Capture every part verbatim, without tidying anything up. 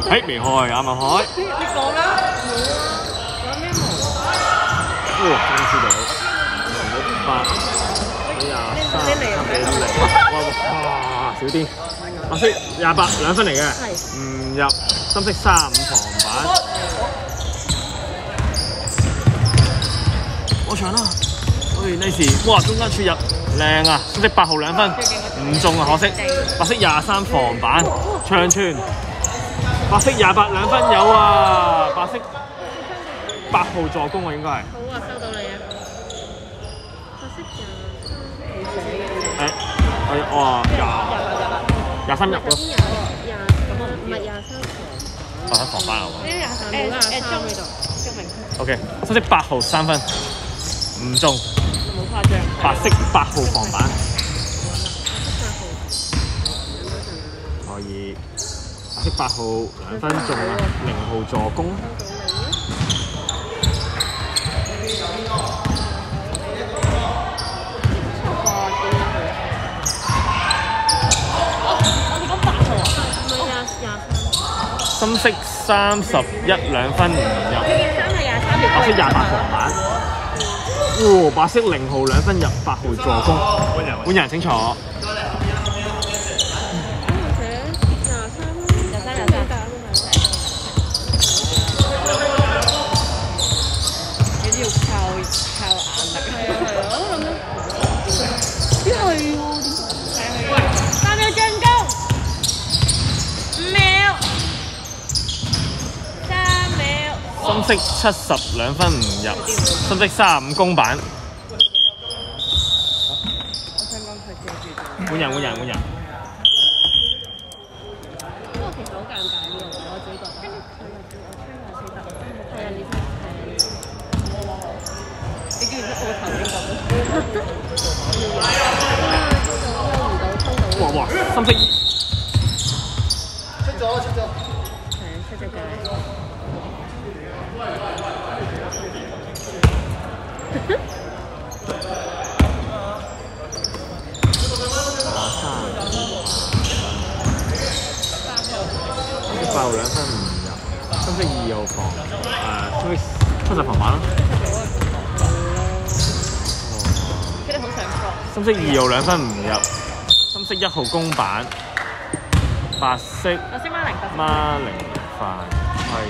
嘿，未開，啱啱開。 你講啦，講咩毛？ 哇，公司到八廿三比零，哇，少啲。白色廿八兩分嚟嘅，唔入。深色三五防板。我長啦，喂呢時，哇中間出入靚啊！深色八號兩分，唔中啊可惜。白色廿三防板，長傳。白色廿八兩分有啊！白色八號助攻啊應該係。 好啊，收到你啊！白色廿誒，我我廿廿三入咯。 廿咁啊，唔係廿三防。 哦，防板啊！ 呢廿三冇廿三喺度，證明。 O K， 深色八號三分，唔中。 冇誇張。 白色八號防板。可以。白色八號兩分中啊，零號助攻。深色三十一兩分唔入，白色廿八防板，哇！白色零號兩分入，八號助攻，換人請坐。深色七十兩分唔入，深色三十五公板。 我想講佢借住。 換人換人換人。 不過其實好尷尬呢個，我自己覺得。跟住佢又叫我吹下四百，係啊，你真係你叫完我頭先咁。 哇哇！深色出咗出咗。 係啊，出咗界。 八號兩分唔入，深色二號防，誒，深色七十防板啦。 佢哋好想放。 深色二號兩分唔入，深色一號公板，白色白色孖零， 孖零犯規。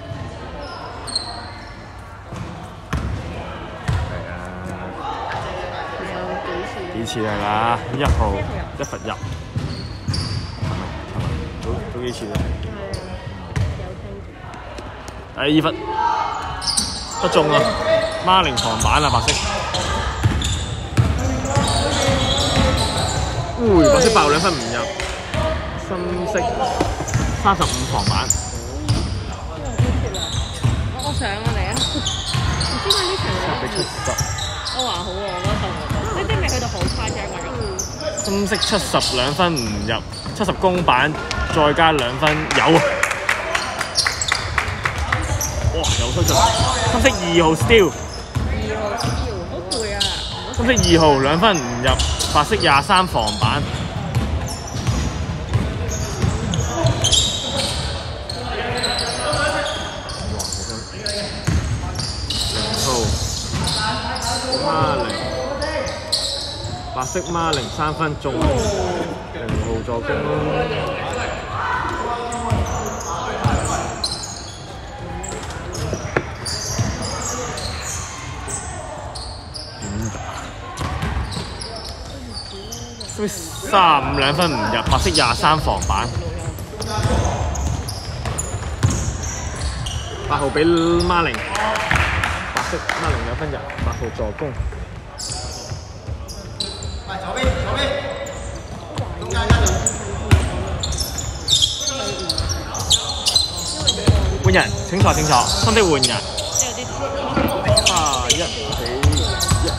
幾次係啦，一號一罰入，係咪？係咪？都都幾次啦。第二罰不中啊！孖零防板啊，白色。喂，白色爆兩分唔入，深色三十五防板。 我我想啊你啊，唔知點解呢場七比七十。 我話好喎，我覺得呢啲未去到好誇張㗎。 深色七十兩分唔入，七十公板再加兩分有啊！哇，有推進。深色二號 steal。 二號 steal 好攰啊！ 深色二號兩分唔入，白色廿三防板。孖零，白色孖零三分中，零號助攻咯。三十五兩分唔入，白色廿三防板。八號俾孖零。白色孖零兩分入，八號助攻。 喂，左邊左邊，中間一換人，請坐請坐，深色換人。啊，一比一。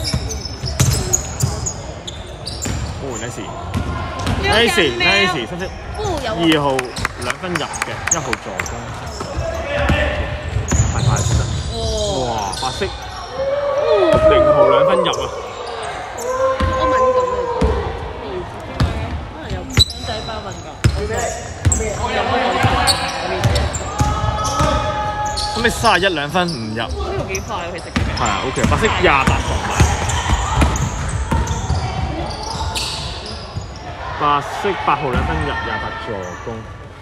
換一時 ，nice nice， 深色二號兩分入嘅，一號助攻。快快先得。哇！白色零號兩分入啊！ 我敏感嚟，可能有公仔包敏感。 色三十一兩分唔入。 呢個幾快喎，其實。 係啊 ，OK， 白色廿八防板。白色八號兩分入，廿八助攻。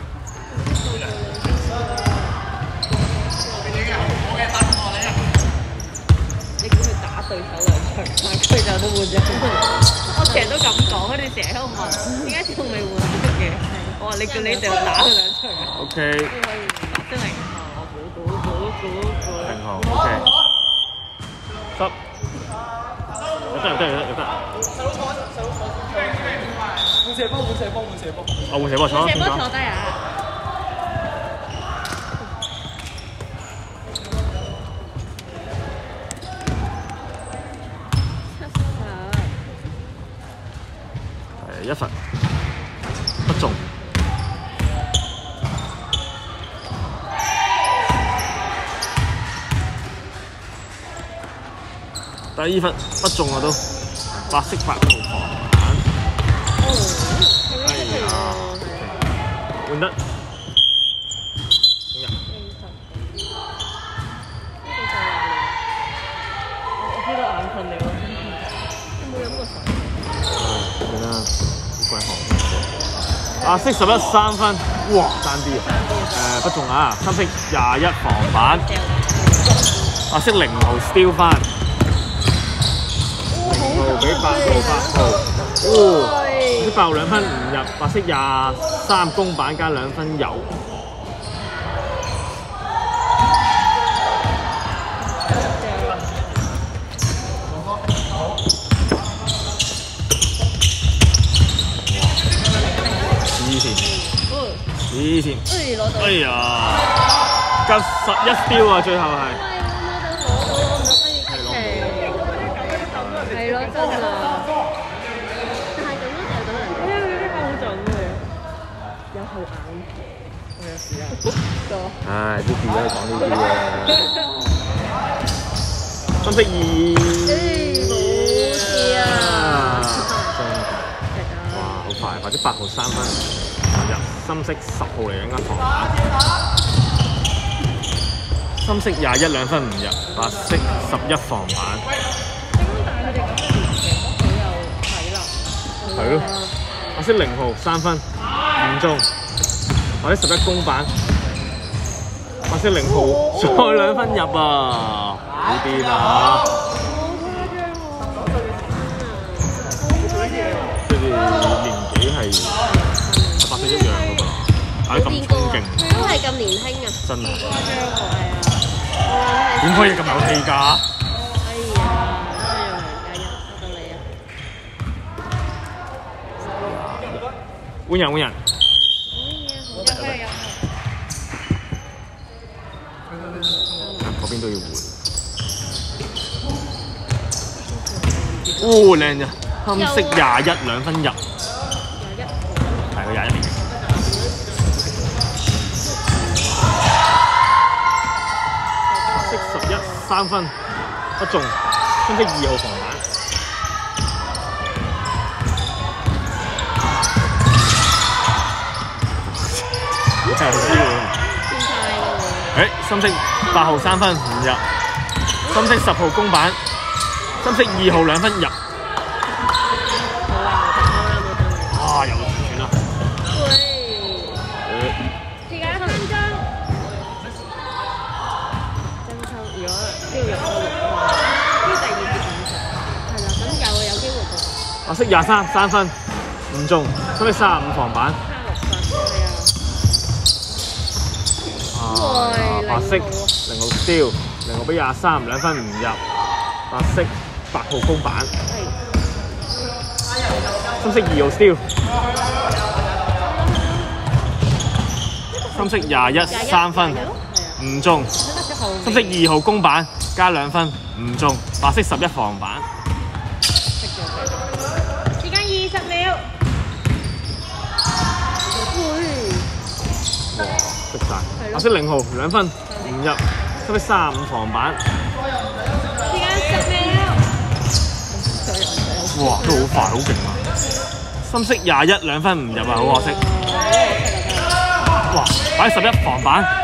你估佢打對手兩場，但係佢就都換咗。我成日都咁講，佢哋成日喺度問點解仲未換嘅？我話你叫你就打佢兩場。 OK。 可以白色零號，我估估估估估。 零號 OK。十。有得有得有得有得。 換射波，換射波，換射波。 哦，換射波坐。 射波坐低啊！ 係一分不中。第二分不中啊都，白色八號防板。哎呀，換得。 我開到眼瞓你喎，有冇飲過水？ 算啦，好鬼寒。白色十一三分，哇，爭啲啊！誒不中啊，深色廿一防板。白色零號 steal 翻。俾八號八號，哦，啲八號兩分唔入，白色廿三公板加兩分有。黐線，黐線，哎呀，夠十一 steal 啊，最後係。 係咯，真啊！但係咁都射到人哋，因為呢個好準嘅，有後眼，我有時啊，多。 唉，啲字都係講呢啲嘅。深色二。冇事啊！真係。哇，好快！或者八號三分入，深色十號嚟緊間防板。深色廿一兩分唔入，白色十一防板。係咯，白色零號三分唔中，白色十一公板，白色零號再兩分入啊！好癲啊！佢哋年紀係白色一樣噶噃，打得咁衝勁， 都係咁年輕啊！ 真係， 係啊， 點可以咁有氣㗎？換人換人，嗰邊都要換。哦，靚啫，深色廿一兩分入，係佢廿一年。色十一三分不中，深色二號防板。真係好啲喎！誒，深色八號三分唔入，深色十號公板，深色二號兩分入。啊，又傳傳啦！ 喂，時間分鐘。真抽，如果標入到標第二節五十，係啦，咁有有機會到。 白色廿三三分唔中，深色三十五防板。白色零號 steal， 零號俾廿三兩分唔入，白色八號公板，深色二號 steal， 深色廿一三分唔中，深色二號公板加兩分唔中，白色十一防板。 時間二十秒。 哇，識晒！白色零號兩分唔入，深色三十五防板。 時間十秒。 哇，都好快，好勁啊！深色廿一兩分唔入啊，好可惜。哇，擺十一防板。